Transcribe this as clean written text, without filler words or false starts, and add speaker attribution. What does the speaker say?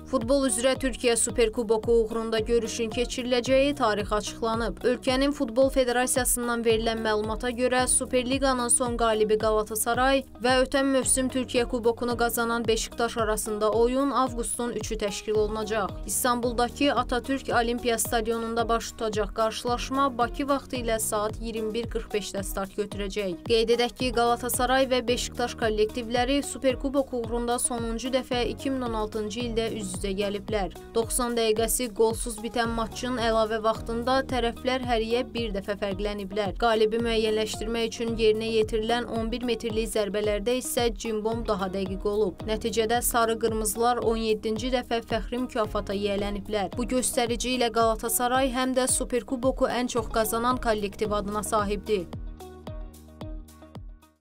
Speaker 1: Futbol üzrə Türkiyə Superkuboku uğrunda görüşün keçiriləcəyi tarix açıqlanıb. Ölkənin Futbol Federasiyasından verilən məlumata görə Superliqanın son qalibi Galatasaray və ötən mövsüm Türkiyə Kubokunu qazanan Beşiktaş arasında oyun avqustun 3-ü təşkil olunacaq. İstanbuldakı Atatürk Olimpiya Stadionunda baş tutacaq qarşılaşma Bakı vaxtı ilə saat 21:45-də start götürəcək. Qeyd edək ki, Galatasaray və Beşiktaş kollektivləri Superkubok uğrunda sonuncu dəfə 2016-cı ildə üz-üzə gəliblər. 90 dəqiqəsi qolsuz bitən matçın əlavə vaxtında tərəflər həriyə bir dəfə fərqləniblər. Qalibi müəyyənləşdirmək üçün yerinə yetirilən 11 metrlik zərbələrdə isə cimbom daha dəqiq olub. Nəticədə sarı-qırmızılar 17-ci dəfə fəxri mükafata yiyələniblər. Bu göstərici ilə Galatasaray həm də Superkuboku ən çox qazanan kollektiv adına sahibdir.